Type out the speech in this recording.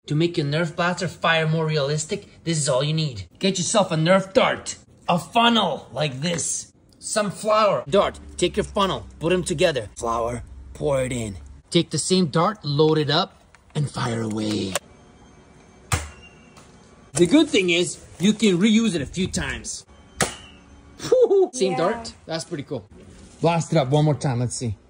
To make your Nerf blaster fire more realistic, this is all you need. Get yourself a Nerf dart, a funnel like this, some flour. Dart, take your funnel, put them together. Flour, pour it in. Take the same dart, load it up, and fire away. The good thing is, you can reuse it a few times. Same dart? That's pretty cool. Blast it up one more time, let's see.